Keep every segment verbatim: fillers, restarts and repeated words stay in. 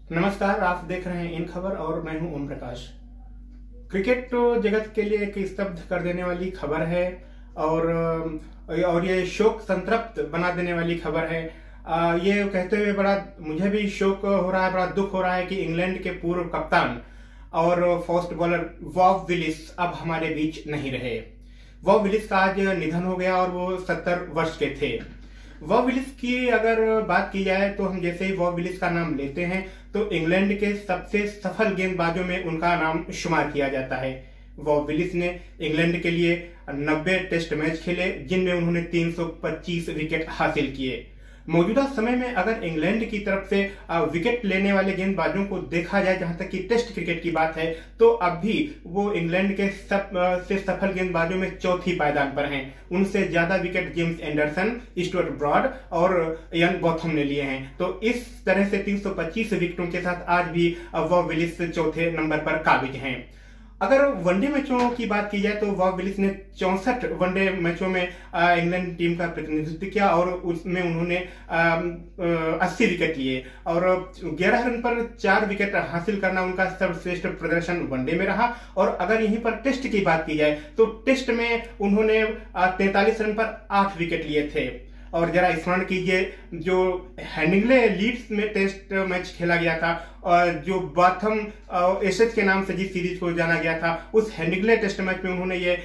नमस्कार, आप देख रहे हैं इन खबर और मैं हूं ओम प्रकाश। क्रिकेट तो जगत के लिए एक स्तब्ध कर देने वाली खबर है और और ये शोक संतृप्त बना देने वाली खबर है। ये कहते हुए बड़ा मुझे भी शोक हो रहा है, बड़ा दुख हो रहा है कि इंग्लैंड के पूर्व कप्तान और फास्ट बॉलर बॉब विलिस अब हमारे बीच नहीं रहे। बॉब विलिस का आज निधन हो गया और वो सत्तर वर्ष के थे। बॉब विलिस की अगर बात की जाए तो हम जैसे ही बॉब विलिस का नाम लेते हैं तो इंग्लैंड के सबसे सफल गेंदबाजों में उनका नाम शुमार किया जाता है। बॉब विलिस ने इंग्लैंड के लिए नब्बे टेस्ट मैच खेले जिनमें उन्होंने तीन सौ पच्चीस विकेट हासिल किए। मौजूदा समय में अगर इंग्लैंड की तरफ से विकेट लेने वाले गेंदबाजों को देखा जाए, जहां तक कि टेस्ट क्रिकेट की बात है, तो अब भी वो इंग्लैंड के सब से सफल गेंदबाजों में चौथी पायदान पर हैं। उनसे ज्यादा wicket James Anderson, Stuart Broad और इयान बॉथम ने लिए हैं। तो इस तरह से तीन सौ पच्चीस विकेटों के साथ आज भी बॉब विलिस चौथे नंबर पर काबिज हैं। अगर वनडे मैचों की बात की जाए तो बॉब विलिस ने चौसठ वनडे मैचों में इंग्लैंड टीम का प्रतिनिधित्व किया और उसमें उन्होंने अस्सी विकेट लिए और ग्यारह रन पर चार विकेट हासिल करना उनका सर्वश्रेष्ठ प्रदर्शन वनडे में रहा। और अगर यहीं पर टेस्ट की बात की जाए तो टेस्ट में उन्होंने तैंतालीस रन पर आठ विकेट लिए थे। और जरा स्मरण कीजिए, जो हेडिंग्ले लीड्स में टेस्ट मैच खेला गया था और जो बाथम एसेज के नाम से जिस सीरीज को जाना गया था, उस हेडिंग्ले टेस्ट मैच में उन्होंने ये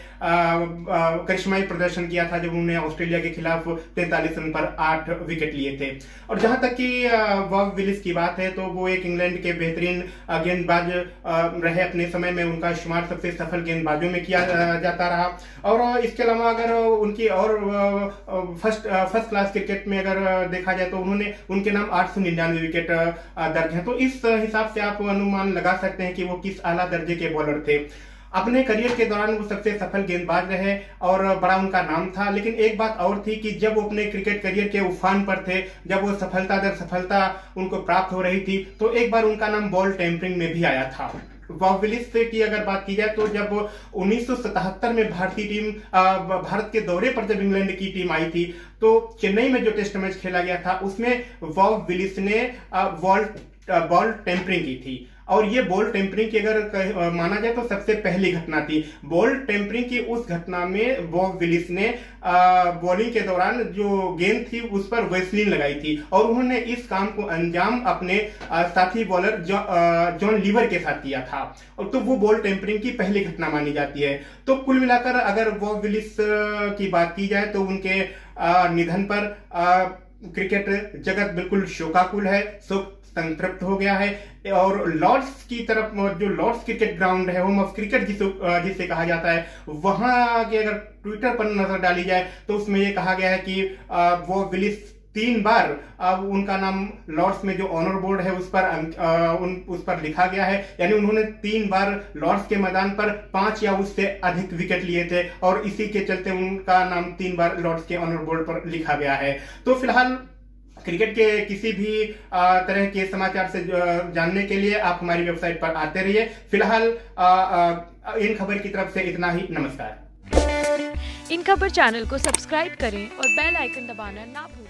करिश्माई प्रदर्शन किया था जब उन्होंने ऑस्ट्रेलिया के खिलाफ तैंतालीस रन पर आठ विकेट लिए थे। और जहां तक कि बॉब विलिस की बात है तो वो एक इंग्लैंड के बेहतरीन गेंदबाज रहे। अपने समय में उनका शुमार सबसे सफल गेंदबाजों में किया जाता रहा। और इसके अलावा अगर उनकी और फर्स्ट फर्स्ट क्लास क्रिकेट में अगर देखा जाए तो उन्होंने उनके नाम आठ सौ निन्यानवे विकेट दर्ज हैं। तो इस हिसाब से आप अनुमान लगा सकते हैं कि वो किस आला दर्जे के बॉलर थे। अपने करियर के दौरान वो सबसे सफल गेंदबाज रहे और बड़ा उनका नाम था। लेकिन एक बात और थी कि जब वो अपने क्रिकेट करियर के उफान पर थे, जब वो सफलता दर सफलता उनको प्राप्त हो रही थी, तो एक बार उनका नाम बॉल टेम्परिंग में भी आया था। बॉब विलिस की अगर बात की जाए तो जब उन्नीस सौ सतहत्तर में भारतीय टीम भारत के दौरे पर जब इंग्लैंड की टीम आई थी तो चेन्नई में जो टेस्ट मैच खेला गया था उसमें बॉब विलिस ने बॉल बॉल टेम्परिंग की थी। और ये बॉल टेम्परिंग की अगर माना जाए तो सबसे पहली घटना थी। बॉल टेम्परिंग की उस घटना में बॉब विलिस ने बॉलिंग के दौरान जो गेंद थी उस पर वैसलीन लगाई थी और उन्होंने इस काम को अंजाम अपने साथी बॉलर जॉन लीवर के साथ किया था। और तो वो बॉल टेम्परिंग की पहली घटना मानी जाती है। तो कुल मिलाकर अगर बॉब विलिस की बात की जाए तो उनके निधन पर क्रिकेट जगत बिल्कुल शोकाकुल है, शोक संतृप्त हो गया है। और लॉर्ड्स की तरफ, जो लॉर्ड्स क्रिकेट ग्राउंड है, होम ऑफ क्रिकेट जिसे जिसे कहा जाता है, वहां की अगर ट्विटर पर नजर डाली जाए तो उसमें यह कहा गया है कि वो विलिस तीन बार अब उनका नाम लॉर्ड्स में जो ऑनर बोर्ड है उस पर आ, उन उस पर लिखा गया है। यानी उन्होंने तीन बार लॉर्ड्स के मैदान पर पांच या उससे अधिक विकेट लिए थे और इसी के चलते उनका नाम तीन बार लॉर्ड्स के ऑनर बोर्ड पर लिखा गया है। तो फिलहाल क्रिकेट के किसी भी तरह के समाचार से जानने के लिए आप हमारी वेबसाइट पर आते रहिए। फिलहाल इन खबर की तरफ से इतना ही। नमस्कार। इन खबर चैनल को सब्सक्राइब करें और बेल आइकन दबाना ना भूलें।